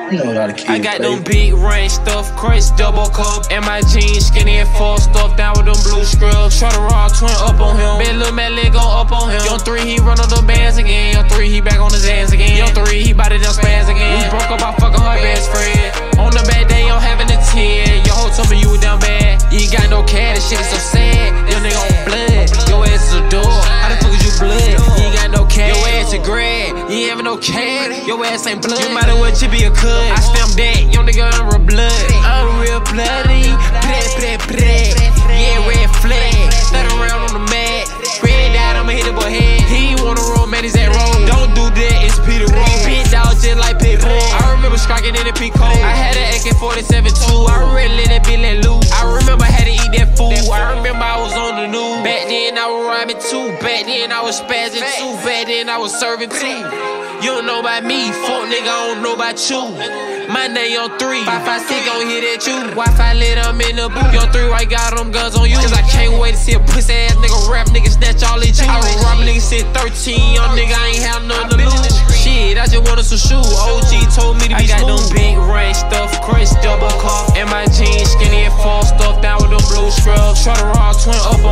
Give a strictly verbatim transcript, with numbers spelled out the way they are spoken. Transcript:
You know how to keep I got them big range stuff, crushed double cup, and my jeans skinny and full stuff down with them blue scrubs. Try to raw twin up on him, bad little man leg go up on him. Young three, he run on the bands again. Young three, he back on his hands again. Young three, he body down spaz again. We broke up, I fucking her best friend. On the bad day, I'm having a ten. Your whole told me you was down bad. You ain't got no cash, this shit is so sad. Your nigga on blood, your ass is a door. How the fuck is you blood? You ain't got no cash. Your ass a grad, you ain't having no cash. Your ass ain't blood. You might as well just be a cuz. I stamp that, young nigga, I'm real blood. I'm real bloody. Play, play, play. Yeah, red flag. Third around on the mat. Red dot, I'ma hit the boy head. He ain't wanna roll, man, he's at roll. Don't do that, it's Peter Roll. Bitch out just like Pitbull. I remember striking in the P code. I had an A K forty-seven too. I really let that bitch let loose. I remember I had to eat that food. I remember I was on the news. Back then I was rhyming too. Back then I was spazzing too. Back then I was serving too. You don't know about me, fuck nigga, I don't know about you. My name on three, five five six gon' hit at you. Wi-Fi lit, I'm in the booth. Young three, right, got them guns on you. Cause I can't wait to see a pussy ass nigga rap, nigga snatch all his juice. I was robbing niggas since thirteen, young nigga, I ain't have nothing to lose. Shit, I just wanted some shoes. O G told me to be smooth. I got them big range stuff, crushed double cup, and my jeans skinny and full stuff down with them blue scrubs. Try to raw twin up